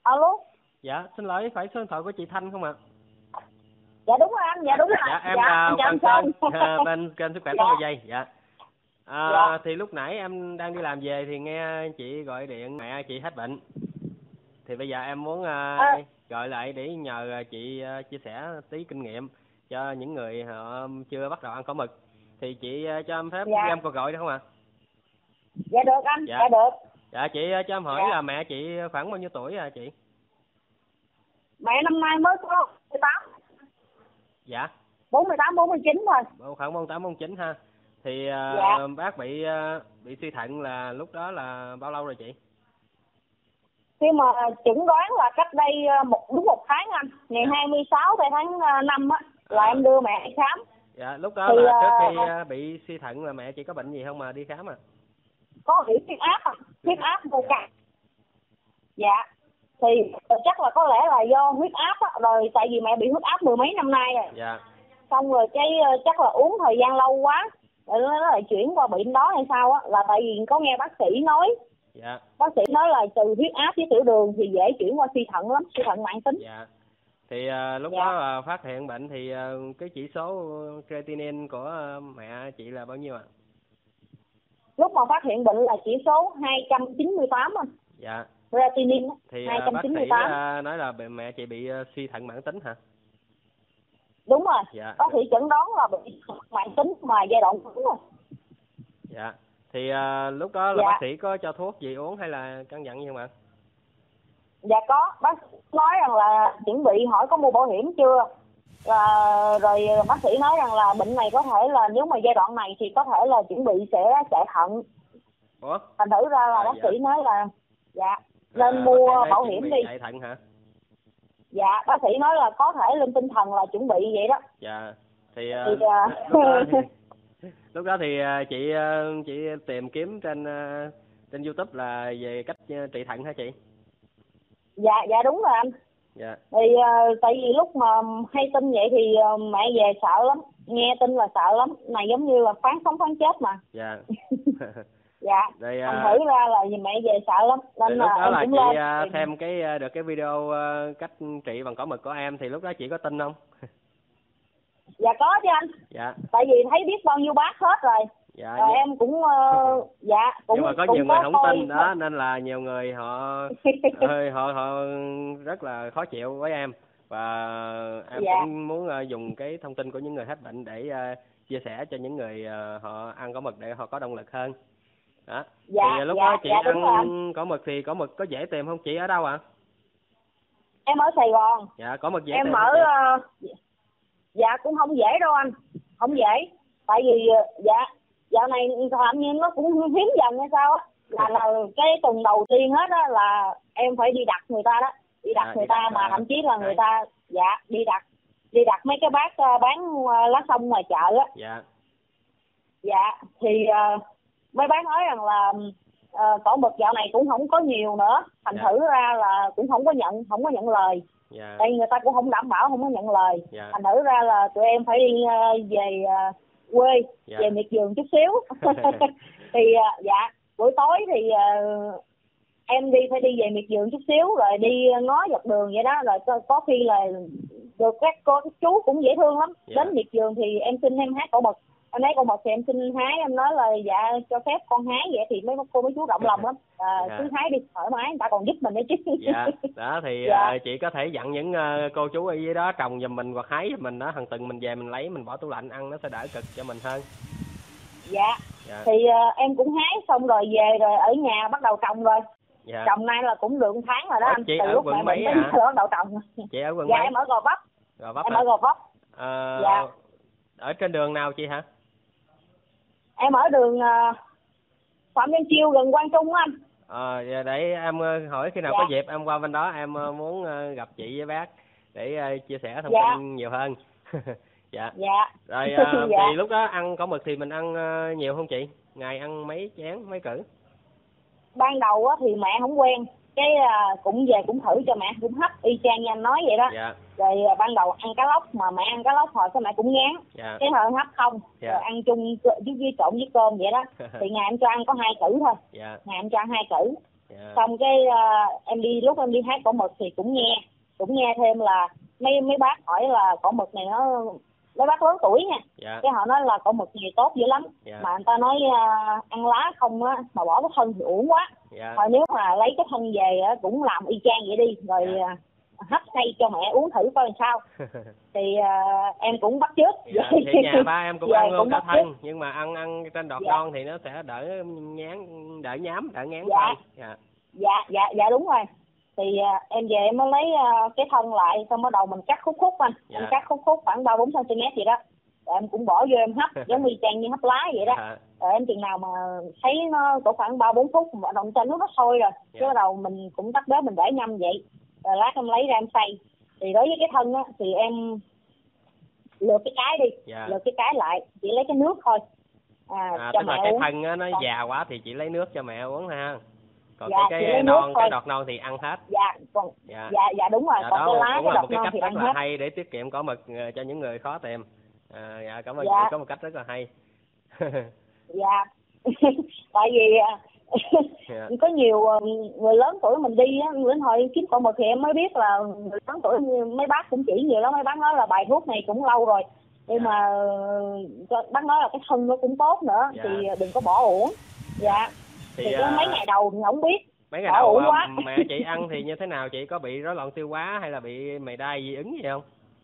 Alo. Dạ, xin lỗi, phải số điện thoại của chị Thanh không ạ? Dạ đúng rồi anh, dạ đúng rồi. Dạ, em Quang Sơn, bên kênh Sức khỏe Dạ. 60 giây. Dạ. Dạ. Thì lúc nãy em đang đi làm về thì nghe chị gọi điện mẹ chị hết bệnh. Thì bây giờ em muốn gọi lại để nhờ chị chia sẻ tí kinh nghiệm cho những người họ chưa bắt đầu ăn cỏ mực. Thì chị cho em phép Dạ. em cuộc gọi được không ạ? Dạ được anh, Dạ. dạ được. Dạ, chị cho em hỏi Dạ. là mẹ chị khoảng bao nhiêu tuổi à chị? Mẹ năm nay mới có 18. Dạ. 48, 49 thôi. Khoảng 48, 49 ha. Thì Dạ. bác bị suy thận là lúc đó là bao lâu rồi chị? Khi mà chẩn đoán là cách đây đúng một tháng anh, ngày 26 tháng 5 á, là em đưa mẹ đi khám. Dạ, lúc đó thì, là trước khi bị suy thận là mẹ chị có bệnh gì không mà đi khám à? Có bị huyết áp huyết áp vô cao. Dạ. Thì chắc là có lẽ là do huyết áp á, rồi tại vì mẹ bị huyết áp mười mấy năm nay rồi. Dạ. Xong rồi cái chắc là uống thời gian lâu quá, rồi nó lại chuyển qua bệnh đó hay sao á, là tại vì có nghe bác sĩ nói. Dạ. Bác sĩ nói là từ huyết áp với tiểu đường thì dễ chuyển qua suy thận lắm, suy thận mãn tính. Dạ. Thì lúc Dạ. đó phát hiện bệnh thì cái chỉ số creatinine của mẹ chị là bao nhiêu ạ? Lúc mà phát hiện bệnh là chỉ số 298 anh. Dạ. Creatinine thì 298. bác sĩ nói là mẹ chị bị suy thận mãn tính hả? Đúng rồi. Dạ. Bác sĩ chẩn đoán là bị mãn tính mà giai đoạn cuối rồi. Dạ. Thì lúc đó là Dạ. bác sĩ có cho thuốc gì uống hay là căn dặn gì không ạ? Dạ có, bác nói rằng là chuẩn bị hỏi có mua bảo hiểm chưa, rồi bác sĩ nói rằng là bệnh này có thể là nếu mà giai đoạn này thì có thể là chuẩn bị sẽ chạy thận. Ủa? Thành thử ra là bác dạ. sĩ nói là dạ nên mua bảo hiểm đi. Chạy thận hả? Dạ, bác sĩ nói là có thể lên tinh thần là chuẩn bị vậy đó. Dạ. Thì lúc đó thì chị tìm kiếm trên YouTube là về cách trị thận hả chị? Dạ đúng rồi anh. Dạ. Thì tại vì lúc mà hay tin vậy thì mẹ về sợ lắm, nghe tin là sợ lắm, này giống như là phán sống phán chết mà. Dạ. Dạ. Rồi Thành thử ra là mẹ về sợ lắm nên lúc đó em là cũng chị lên xem được cái video cách trị bằng cỏ mực của em thì lúc đó chị có tin không? Dạ có chứ anh. Dạ. Tại vì thấy biết bao nhiêu bác hết rồi. Dạ. Rồi em cũng dạ cũng. Nhưng mà có cũng nhiều người không coi. tin đó nên là nhiều người họ họ rất là khó chịu với em và em Dạ. cũng muốn dùng cái thông tin của những người hết bệnh để chia sẻ cho những người họ ăn cỏ mực để họ có động lực hơn. Đó. Dạ. Thì lúc dạ, đó chị dạ, ăn cỏ mực thì cỏ mực có dễ tìm không chị, ở đâu ạ? Em ở Sài Gòn. Dạ, cỏ mực dễ em tìm ở dạ cũng không dễ đâu anh, không dễ. Tại vì dạ dạo này làm như nó cũng hiếm dần hay sao á, là cái tuần đầu tiên hết á là em phải đi đặt người ta đó, đi đặt người ta mà thậm chí là người ta dạ đi đặt mấy cái bác bán lá xong ngoài chợ á. Dạ. Dạ thì mấy bác nói rằng là cỏ mực dạo này cũng không có nhiều nữa, thành thử ra là cũng không có nhận lời. Dạ. Tại người ta cũng không đảm bảo, không có nhận lời. Dạ. Thành thử ra là tụi em phải đi về quê. Dạ. Về miệt vườn chút xíu. Thì dạ buổi tối thì em phải đi về miệt vườn chút xíu rồi đi ngó dọc đường vậy đó, rồi có khi là được các chú cũng dễ thương lắm. Dạ. Đến miệt vườn thì em xin em hái cỏ mực, em lấy con mực thì em xin hái, em nói là dạ cho phép con hái, vậy thì mấy chú rộng lòng lắm. Cứ hái đi thoải mái, người ta còn giúp mình nữa chứ. Dạ. Đó thì dạ. Chị có thể dặn những cô chú ở dưới đó trồng giùm mình hoặc hái giùm mình đó, hàng tuần mình về mình lấy mình bỏ tủ lạnh ăn nó sẽ đỡ cực cho mình hơn. Dạ. Dạ. Thì em cũng hái xong rồi về rồi ở nhà bắt đầu trồng rồi. Dạ. Trồng nay là cũng được 1 tháng rồi đó anh. Chị từ ở lúc quận mấy hả? Bắt đầu trồng. Chị ở quận dạ mấy? Em ở Gò Vấp. Gò Vấp. Em ở Gò Vấp. Dạ. Ở trên đường nào chị hả? Em ở đường Phạm Văn Chiêu gần Quang Trung á anh. Để em hỏi khi nào dạ. có dịp em qua bên đó, em muốn gặp chị với bác để chia sẻ thông dạ. tin nhiều hơn. Dạ. Dạ. Rồi dạ. thì lúc đó ăn cỏ mực thì mình ăn nhiều không chị? Ngày ăn mấy chén, mấy cử? Ban đầu á thì mẹ không quen, cái cũng về cũng thử cho mẹ cũng hấp y chang như anh nói vậy đó. Dạ. Rồi ban đầu ăn cá lóc mà mẹ ăn cá lóc hồi cái mẹ cũng ngán. Dạ. Cái hồi hấp không. Dạ. Rồi ăn chung với trộn với cơm vậy đó. Thì ngày em cho ăn có 2 cử thôi. Dạ. Ngày em cho ăn 2 cử. Xong cái em đi lúc em đi hái cỏ mực thì cũng nghe thêm là mấy bác hỏi là cỏ mực này nó mấy bác lớn tuổi nha, cái họ nói là cỏ mực này tốt dữ lắm, mà người ta nói ăn lá không á mà bỏ cái thân thì uổng quá, thôi nếu mà lấy cái thân về á cũng làm y chang vậy đi, rồi hấp xay cho mẹ uống thử coi làm sao. Thì em cũng bắt chước. Thì nhà ba em cũng ăn luôn cả thân, nhưng mà ăn trên đọt non thì nó sẽ đỡ nhám, đỡ ngán. Dạ đúng rồi. Thì em về em mới lấy cái thân lại, xong bắt đầu mình cắt khúc anh. Em cắt khúc khoảng 3-4 cm vậy đó. Rồi em cũng bỏ vô em hấp giống y chang như hấp lá vậy đó. Rồi em chừng nào mà thấy nó có khoảng 3-4 phút mà đồng trên nước nó sôi rồi, cái bắt đầu mình cũng tắt bếp mình để ngâm vậy. Rồi lát em lấy ra em xay. Thì đối với cái thân á thì em lượt cái cái đi, lượt cái cái lại, chỉ lấy cái nước thôi. Cho tức là cái thân á nó già quá thì chỉ lấy nước cho mẹ uống ha. Còn cái non, cái đọt non thì ăn hết. Dạ đúng rồi. Còn cái lá, cái đọt non thì ăn hết. Rất là hay để tiết kiệm cỏ mực cho những người khó tìm. Dạ cảm ơn chị, có một cách rất là hay. Dạ. Tại vì có nhiều người lớn tuổi mình đi á, đến hồi kiếm cỏ mực thì em mới biết là người lớn tuổi mấy bác cũng chỉ nhiều lắm, mấy bác nói là bài thuốc này cũng lâu rồi. Nhưng mà bác nói là cái thân nó cũng tốt nữa, thì đừng có bỏ uổng. Thì mấy ngày đầu thì không biết. Mấy ngày đầu mẹ chị ăn thì như thế nào chị, có bị rối loạn tiêu hóa hay là bị mày đay dị ứng gì không?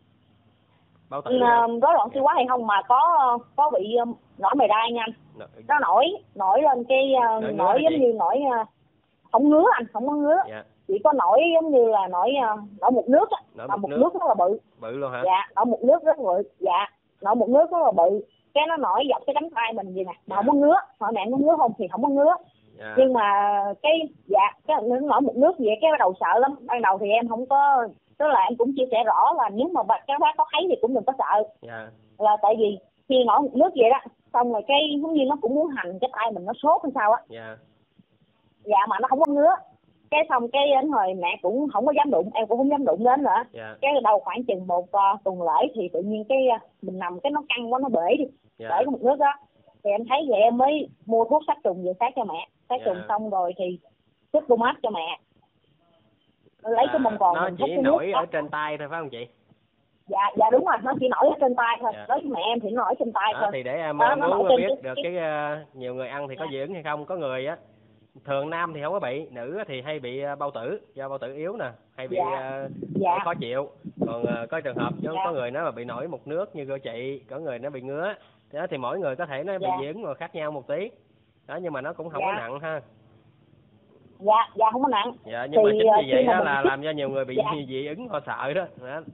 Rối loạn tiêu hóa hay không mà có bị nổi mày đay nha anh. Nó nổi lên cái nổi giống như nổi không ngứa anh, không có ngứa. Chỉ có nổi giống như là nổi mụn nước á, mà mụn nước rất là bự. Bự luôn hả? Dạ, nổi mụn nước rất bự. Dạ, nổi mụn nước rất là bự. Cái nó nổi dọc cái cánh tay mình vậy nè, mà không có ngứa. Hỏi mẹ có ngứa không thì không có ngứa. Nhưng mà cái nó nổi mụn nước vậy cái bắt đầu sợ lắm. Ban đầu thì em không có, tức là em cũng chia sẻ rõ là nếu mà các bác có thấy thì cũng đừng có sợ. Là tại vì khi nổi mụn nước vậy đó, xong rồi cái giống như nó cũng muốn hành cái tay mình, nó sốt hay sao á. Dạ mà nó không có ngứa. Cái xong cái đến hồi mẹ cũng không có dám đụng, em cũng không dám đụng đến nữa. Cái đầu khoảng chừng 1 tuần lễ thì tự nhiên cái mình nằm cái nó căng quá, nó bể đi, bể cái mụn nước đó. Thì em thấy vậy em mới mua thuốc sát trùng về sát cho mẹ. Sát trùng xong rồi thì sức bơm áp cho mẹ. Lấy cái bông còn nó chỉ nổi ở trên tay thôi phải không chị? Dạ đúng rồi, nó chỉ nổi ở trên tay thôi. Đối với mẹ em thì nó nổi trên tay thôi. Thì để em muốn biết được cái nhiều người ăn thì có dị ứng hay không. Có người á, thường nam thì không có bị, nữ thì hay bị bao tử, do bao tử yếu nè, hay bị khó chịu. Còn có trường hợp có người nó mà bị nổi mụn nước như của chị, có người nó bị ngứa. Đó thì mỗi người có thể nó bị dị ứng mà khác nhau một tí. Đó nhưng mà nó cũng không có nặng ha. Dạ không có nặng. Nhưng mà chính vì vậy đó là làm cho nhiều người bị dị ứng, họ sợ đó.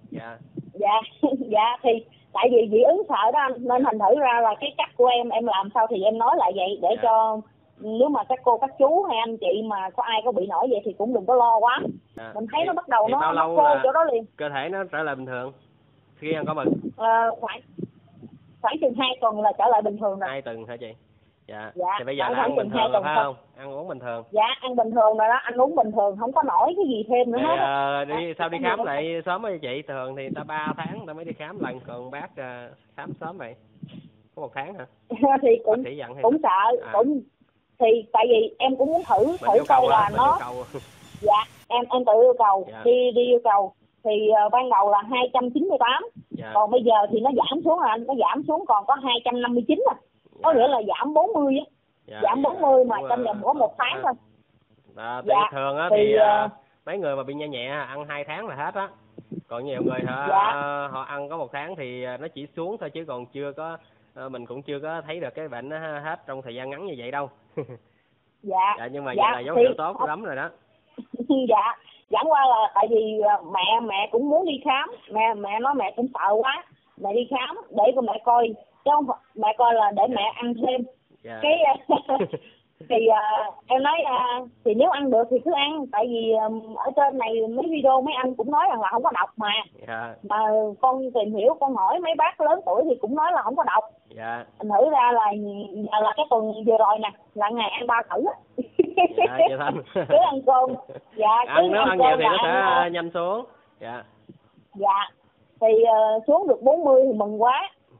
Thì tại vì dị ứng sợ đó anh, nên thành thử ra là cái cách của em làm sao thì em nói lại vậy để cho nếu mà các cô các chú hay anh chị mà có ai có bị nổi vậy thì cũng đừng có lo quá. Mình thấy nó bắt đầu nó khô chỗ đó liền. Cơ thể nó trở lại bình thường khi ăn có mực. Khoảng chừng 2 tuần là trở lại bình thường rồi. 2 tuần hả chị? Thì bây giờ là ăn bình thường rồi phải không? Ăn uống bình thường. Dạ ăn bình thường rồi đó, ăn uống bình thường, không có nổi cái gì thêm nữa hết. Sao đi khám lại sớm với chị? Thường thì ta 3 tháng ta mới đi khám lần, còn bác khám sớm vậy? Có 1 tháng hả? Thì cũng sợ, cũng thì tại vì em cũng muốn thử coi là nó. Dạ em tự yêu cầu, đi yêu cầu thì ban đầu là 298, còn bây giờ thì nó giảm xuống rồi anh, nó giảm xuống còn có 259 à. Có nghĩa là giảm 40 á. Giảm 40 mà trong vòng có 1 tháng thôi. Thường á thì mấy người mà bị nhẹ ăn 2 tháng là hết á. Còn nhiều người họ ăn có 1 tháng thì nó chỉ xuống thôi, chứ còn chưa có mình cũng chưa có thấy được cái bệnh nó hết trong thời gian ngắn như vậy đâu. Nhưng mà vậy là dấu hiệu tốt lắm rồi đó. Chẳng qua là tại vì mẹ cũng muốn đi khám, mẹ nói mẹ cũng sợ quá, mẹ đi khám để cho mẹ coi, chứ không mẹ coi là để mẹ ăn thêm. Cái thì em nói thì nếu ăn được thì cứ ăn, tại vì ở trên này mấy video mấy anh cũng nói rằng là không có độc mà. Mà con tìm hiểu, con hỏi mấy bác lớn tuổi thì cũng nói là không có độc. Thử ra là cái tuần vừa rồi nè là ngày ăn 3 cử. Cứ ăn cơm. Nếu ăn nhiều thì nó sẽ nhanh xuống. Thì xuống được 40 thì mừng quá.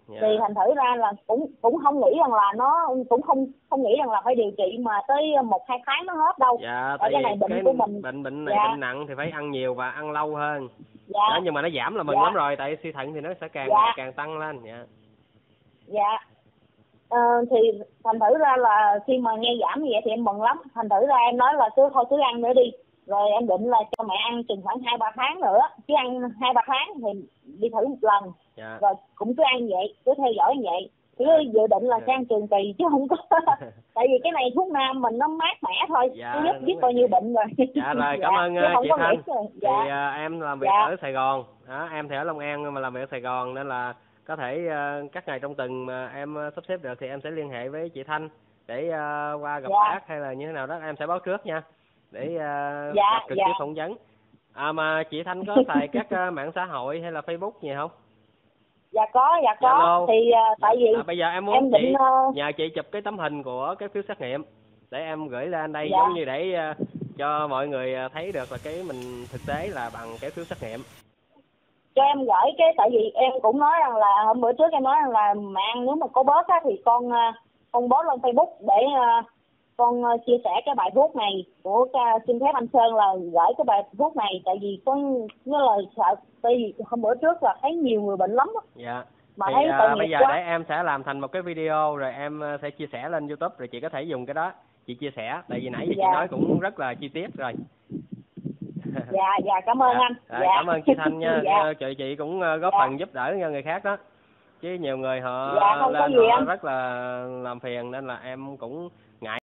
Thì thành thử ra là cũng không nghĩ rằng là nó cũng không nghĩ rằng là phải điều trị mà tới 1-2 tháng nó hết đâu. Dạ, tại cái này bệnh của mình bệnh này bệnh nặng thì phải ăn nhiều và ăn lâu hơn. Dạ. Đó, nhưng mà nó giảm là mừng lắm rồi, tại suy thận thì nó sẽ càng tăng lên. Dạ. Thì thành thử ra là khi mà nghe giảm như vậy thì em mừng lắm. Thành thử ra em nói là cứ ăn nữa đi. Rồi em định là cho mẹ ăn chừng khoảng 2-3 tháng nữa. Chứ ăn 2-3 tháng thì đi thử một lần. Dạ. Rồi cũng cứ ăn vậy, cứ theo dõi như vậy. Cứ dự định là sẽ ăn trường kỳ chứ không có. Tại vì cái này thuốc nam mình nó mát mẻ thôi. Dạ, Nó giúp bao nhiêu bệnh rồi. Dạ rồi, cảm ơn chị Thanh. Dạ. Thì em làm việc ở Sài Gòn. Đó, em thì ở Long An mà làm việc ở Sài Gòn, nên là có thể các ngày trong tuần mà em sắp xếp được thì em sẽ liên hệ với chị Thanh để qua gặp bác hay là như thế nào đó, em sẽ báo trước nha, để gặp trực tiếp phỏng vấn. Mà chị Thanh có xài các mạng xã hội hay là Facebook gì không? Dạ có. Zalo. Thì tại vì bây giờ em muốn chị nhờ chị chụp cái tấm hình của cái phiếu xét nghiệm để em gửi lên đây, giống như để cho mọi người thấy được là cái mình thực tế là bằng cái phiếu xét nghiệm. Cho em gửi cái, tại vì em cũng nói rằng là hôm bữa trước em nói rằng là mẹ ăn nếu mà có bớt á thì con post lên Facebook để con chia sẻ cái bài thuốc này của xin phép anh Sơn, là gửi cái bài thuốc này, tại vì con nó là sợ, tại vì hôm bữa trước là thấy nhiều người bệnh lắm á. Dạ. Mà thì bây giờ để em sẽ làm thành một cái video rồi em sẽ chia sẻ lên YouTube, rồi chị có thể dùng cái đó chị chia sẻ, tại vì nãy giờ chị nói cũng rất là chi tiết rồi. Dạ cảm ơn anh. Cảm ơn chị Thanh nha. Chị cũng góp phần giúp đỡ cho người khác đó, chứ nhiều người họ lên họ rất là làm phiền, nên là em cũng ngại.